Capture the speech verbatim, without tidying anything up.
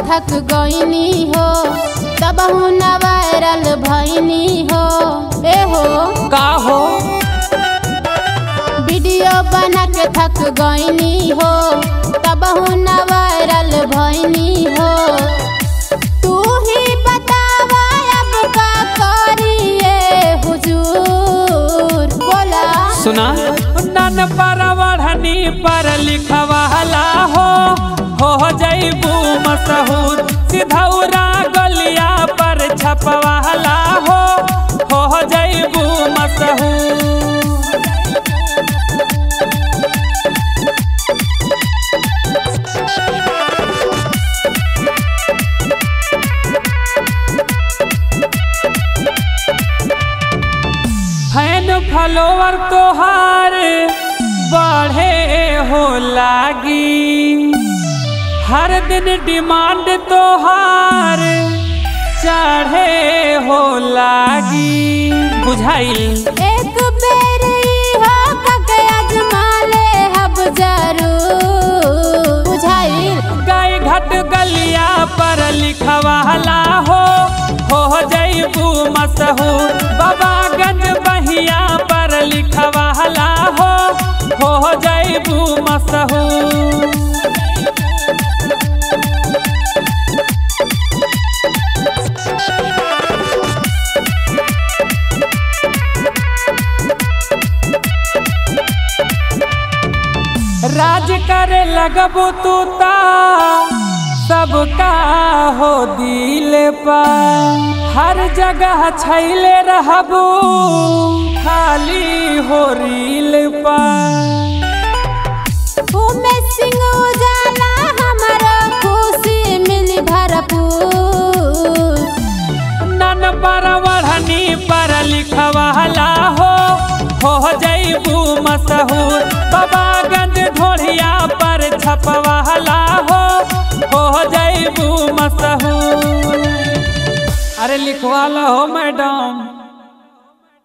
थक गईनी हो तब न वायरल भईनी हो। ए हो का हो वीडियो बना के थक गईनी हो तब न वायरल भईनी हो। तू ही बतावा अब का करिए हुजूर बोला। सुना नन पर बढ़नी पर लिखवाला हो हो जैबू मशहूर। सिधौरा गलिया पर छपवाला हो हो जैबू मशहूर। फैन फॉलोवर तोहार बढ़े हो लागी। हर दिन डिमांड तोहार चढ़े हो लागी। बुझाइल एक बेर हो के अजमा ले हब जरूर। बुझाइल गाय घाट गलिया पर लिखवाला हो हो जैबू मशहूर। बाबागंज बहिया पर लिखवाला हो हो जैबू मशहूर। राज करे लगबू तू ता सबका हो दिल पर। हर जगह छैले रहबू खाली हो रील पर। उमेश सिंह उजाला हमारा खुशी मिली भरपूर। नन पर बढ़नी पर लिखवाला हो हो जैबू मशहूर। बाबागंज ढोलिया पर छपवाला हो हो जैबू मशहूर। अरे लिखवाला हो मैडम।